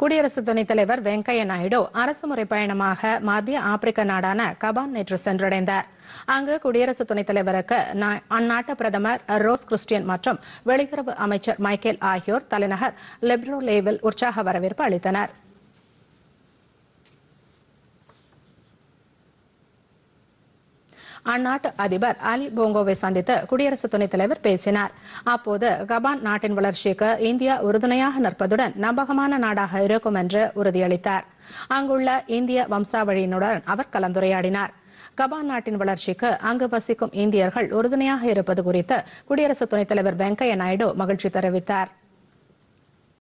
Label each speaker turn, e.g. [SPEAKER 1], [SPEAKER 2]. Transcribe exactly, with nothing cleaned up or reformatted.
[SPEAKER 1] குடியரசு துணைத் தலைவர் வெங்கையா நாயுடு அரசுமுறை பயணமாக மத்திய ஆப்பிரிக்க நாடான கபான் நேற்று சென்றடைந்தார். அங்கு குடியரசு துணைத் தலைவருக்கு அந்நாட்டு பிரதமர் ரோஸ் கிறிஸ்டியன் மற்றும் வெளியுறவு அமைச்சர் மைக்கேல் ஆகியோர் தலைநகர் லிப்ரோலேவில் உற்சாக வரவேற்பு அளித்தனர். அந்நாட்டு அதிபர் அலி போங்கோவை சந்தித்து குடியரசு துணைத் தலைவர் பேசினார். அப்போது கபான் நாட்டின் வளர்ச்சிக்கு இந்தியா உறுதுணையாக நிற்பதுடன் நம்பகமான நாடாக இருக்கும் என்று உறுதியளித்தார். அங்குள்ள இந்திய வம்சாவழியினுடன் அவர் கலந்துரையாடினார். கபான் நாட்டின் வளர்ச்சிக்கு அங்கு வசிக்கும் இந்தியர்கள் உறுதுணையாக இருப்பது குறித்து குடியரசு துணைத் தலைவர் வெங்கையா நாயுடு மகிழ்ச்சி தெரிவித்தார்.